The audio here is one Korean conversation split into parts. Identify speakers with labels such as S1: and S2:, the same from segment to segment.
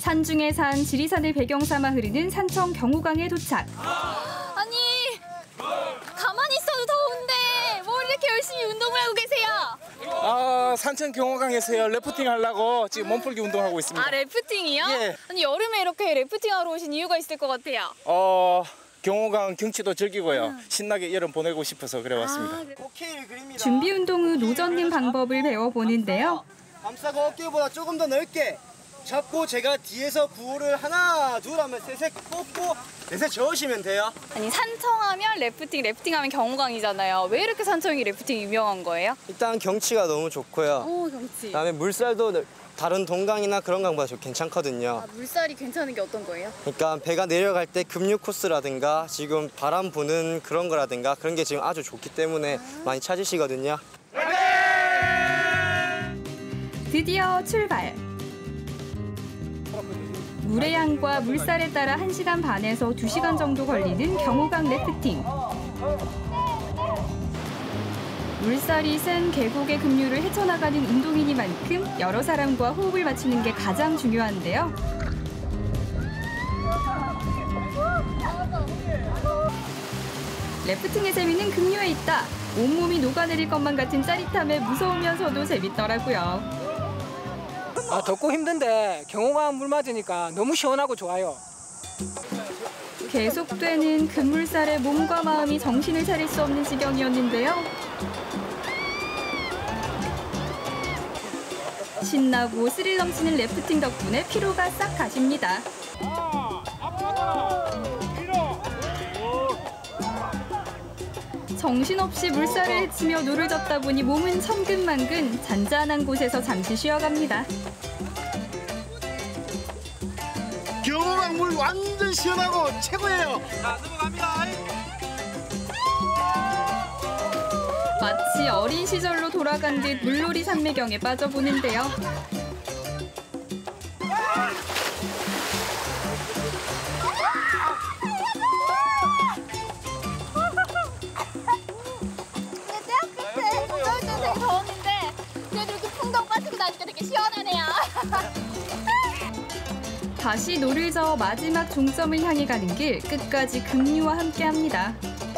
S1: 산중의 산 지리산을 배경 삼아 흐르는 산청 경호강에 도착.
S2: 아니, 가만히 있어도 더운데 뭘 이렇게 열심히 운동을 하고 계세요?
S3: 산청 경호강에서요. 래프팅 하려고 지금 몸풀기 운동하고 있습니다.
S2: 아, 래프팅이요?
S3: 예.
S2: 아니, 여름에 이렇게 래프팅하러 오신 이유가 있을 것 같아요.
S3: 경호강 경치도 즐기고요. 신나게 여름 보내고 싶어서 그래 왔습니다.
S2: 그래.
S1: 준비 운동 후 노젓는 방법을 배워보는데요.
S4: 감싸고 어깨보다 조금 더 넓게 잡고 제가 뒤에서 구호를 하나, 둘 하면 셋 꽂고 넷에 저으시면 돼요.
S2: 아니, 산청하면 래프팅하면 경호강이잖아요. 왜 이렇게 산청이 래프팅 유명한 거예요?
S4: 일단 경치가 너무 좋고요.
S2: 오, 경치.
S4: 그다음에 물살도 다른 동강이나 그런 강보다 좀 괜찮거든요.
S2: 아, 물살이 괜찮은 게 어떤 거예요?
S4: 그러니까 배가 내려갈 때 급류 코스라든가 지금 바람 부는 그런 거라든가 그런 게 지금 아주 좋기 때문에 많이 찾으시거든요.
S1: 드디어 출발. 물의 양과 물살에 따라 1시간 반에서 2시간 정도 걸리는 경호강 래프팅. 물살이 센 계곡의 급류를 헤쳐나가는 운동이니만큼 여러 사람과 호흡을 맞추는 게 가장 중요한데요. 래프팅의 재미는 급류에 있다. 온몸이 녹아내릴 것만 같은 짜릿함에 무서우면서도 재밌더라고요.
S5: 덥고 힘든데 경호강 물 맞으니까 너무 시원하고 좋아요.
S1: 계속되는 급물살에 몸과 마음이 정신을 차릴 수 없는 지경이었는데요. 신나고 스릴 넘치는 래프팅 덕분에 피로가 싹 가십니다. 정신없이 물살을 헤치며 노를 젓다 보니 몸은 천근만근 잔잔한 곳에서 잠시 쉬어갑니다.
S4: 경호강 물 완전 시원하고 최고예요. 자, 넘어갑니다.
S1: 마치 어린 시절로 돌아간 듯 물놀이 산매경에 빠져보는데요.
S2: 되게 더웠는데 그래도 이렇게 풍덩 빠지고 나니까 되게 시원하네요.
S1: 다시 노를 저어 마지막 종점을 향해 가는 길 끝까지 급류와 함께합니다.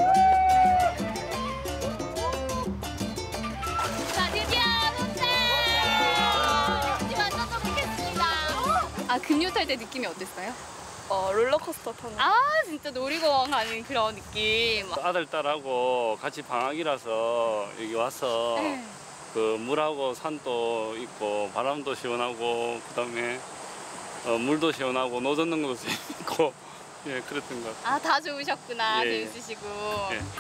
S2: 자, 드디어 도착! 이제 완전 도착했습니다. 아, 급류 탈 때 느낌이 어땠어요? 롤러코스터 타는. 아, 진짜 놀이공원 가는 그런 느낌.
S6: 아들, 딸하고 같이 방학이라서 여기 와서
S2: 네.
S6: 그 물하고 산도 있고 바람도 시원하고 그다음에 물도 시원하고 노젓는 것도 재밌고 예, 그랬던 것 같아요.
S2: 아, 다 좋으셨구나.
S6: 예, 예.
S2: 재밌으시고.
S6: 예.